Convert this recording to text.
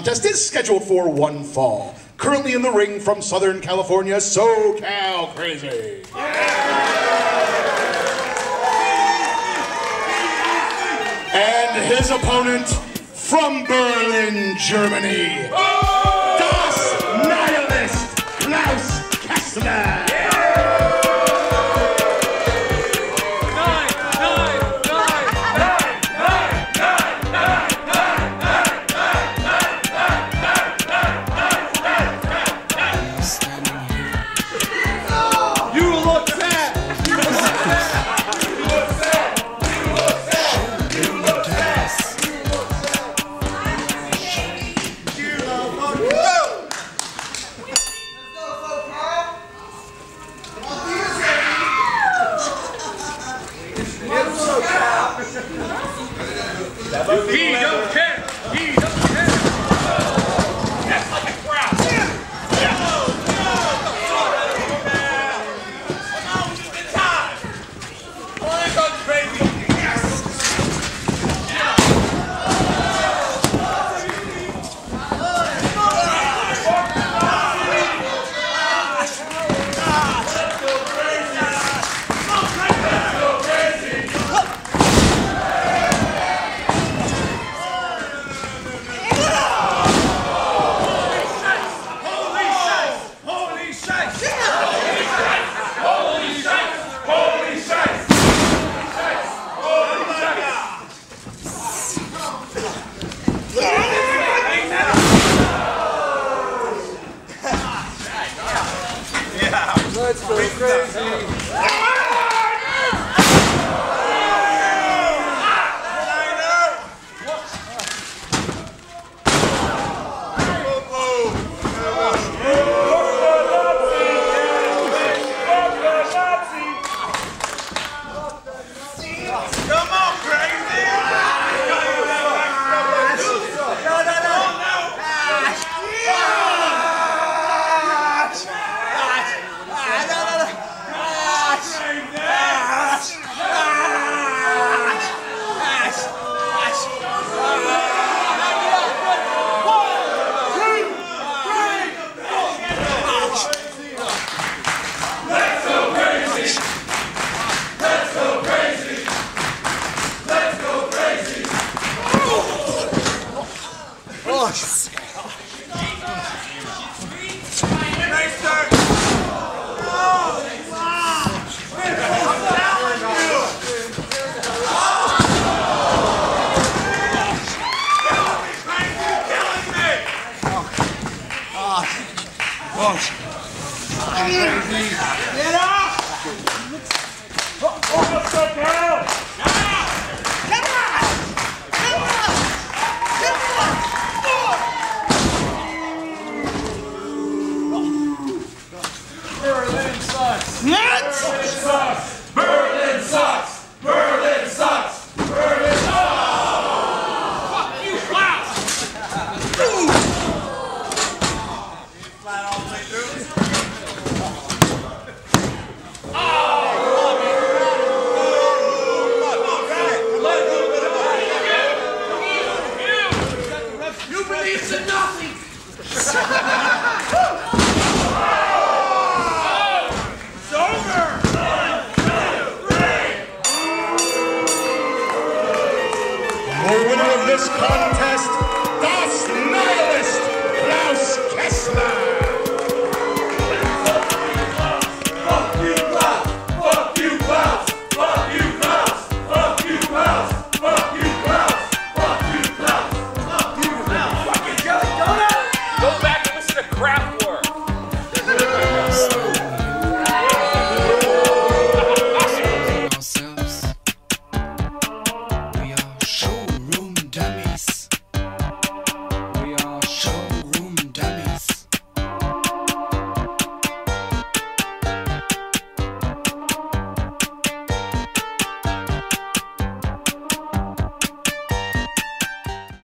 contest is scheduled for one fall. Currently in the ring from Southern California, SoCal Crazy. And his opponent from Berlin, Germany, Das Nihilist, Klaus Kessler. He don't care. He don't care. That's like a crowd. It's time. Oh, that goes crazy. Let's go crazy. Get up! What's up, girl? Come on! Come on! Berlin sucks! What? Berlin sucks! Berlin sucks! Berlin sucks! Berlin sucks! Fuck you, Klaus! Flat all the way through? The winner of this contest